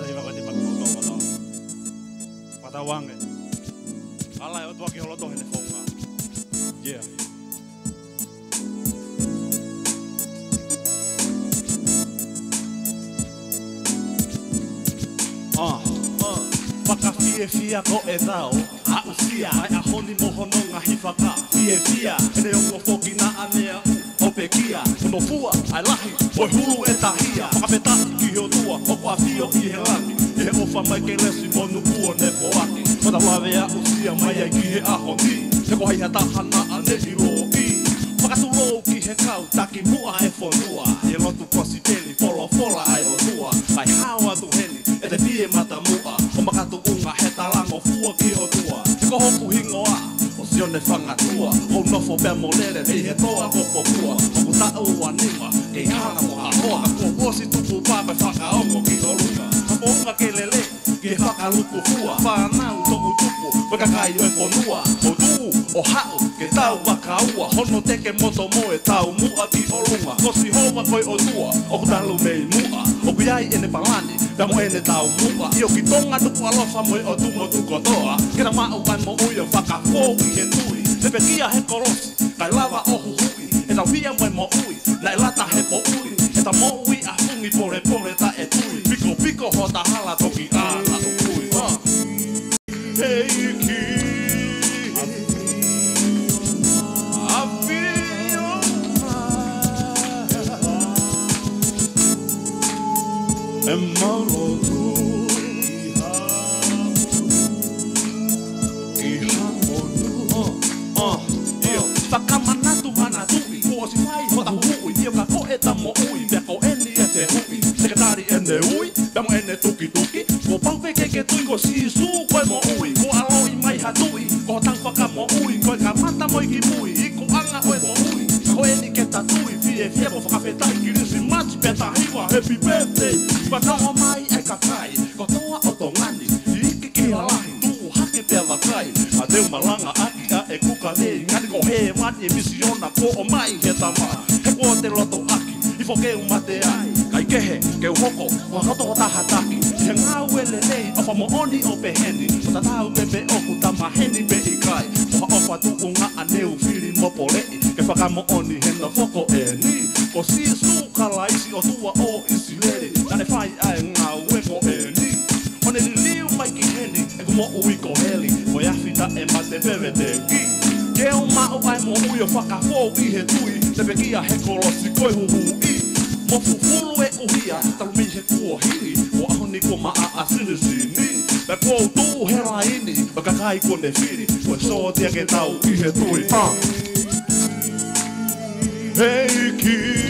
hiva ko di magtoto. Patawange. Ala yo tuaki holo tohene fonga. Yeah. Paka fia ko e tau a usia ai a honi mohono nga hifaka fia ene o foki na anea o pekia no fua ai lahi o hulu e tahia paka peta ki ho tua o kwa fio ki he laki e o fa mai ke lesi monu kuo ne poaki pata lave a usia mai ai ki he a honi te ko hai hata hana ane i roki paka tu lo ki he kau taki mua e fonua e lotu kosi teli fola ai o tua ai hawa tu heni e te fie mata mua o makatu unga he talango fua ki o tua e ko hoku hingoa o sione whangatua o nofo pia molere e he toa kopo kua o ku tau anima e hana mo hahoa ko osi tupu pape whakaongo ki o lunga o unga ke lele ki he whakaluku fua whanau toku tupu weka kai o e ponua o tuu o hau ke tau wakaua hono teke moto mo e tau mua ki o lunga kosi hova koi o tua o ku talu mei mua o ku iai ene palani Damo ene tau mua Io ki tonga nuku alofa moe o tumo tuko toa Kira mau kai mo uio whaka fōki he tui Le pekia he korosi Kai lava o huhui E tau pia moe mo ui Na e lata he po ui E ta mo ui a fungi pore pore ta e tui Piko piko ho ta hala toki a na ukui Hei ki E mauro tu ki hamonu Io whakamanatu manatui Ko si whai hota hui Io ka ko e tamo ui Pea ko eni e te hui Sekatari ene ui Damo ene tuki tuki Ko paupe keke tui Ko sisu koe mo ui Ko aloi mai hatui Ko tang whaka mo ui Koe ka mata moi ki mui Iko anga koe mo ui Ko eni ke tatui Fie fie mo whakawhetai Kirisi mati peta hiwa Happy birthday Patongo mai e kakai, ko toa o tongani I iki ki halahi, tuu hake pia wakai A teu malanga aki a e kuka nei Ngani ko he mani e misiona ko o mai he tama He ko te loto aki, I fo keu mate ai Kai kehe, keu hoko, wa roto o taha taki He ngau ele nei, ofa mo oni o peheni O ta tau pepe oku tama heni pe i kai Oha ofa tu unga aneu fili mopo lei Ke whaka mo oni he na foko e ni Ko sisu kalaisi o tua o isi leri Nane whai ai ngau e ko e ni Hone li liu mai ki heni E ku mo ui ko heli Mo iawhita e mate pewe te ki Ke o mau ai mo ui o whakafou i he tui Te pekia he kolosi koi huhu i Mo fufulu e uhia Talu mi he kuo hiri Mo ahoni ko maa a sinisi ni Pe kou tuu hera ini O kakai ko ne whiri Ko e sotia ke tau i he tui Hei ki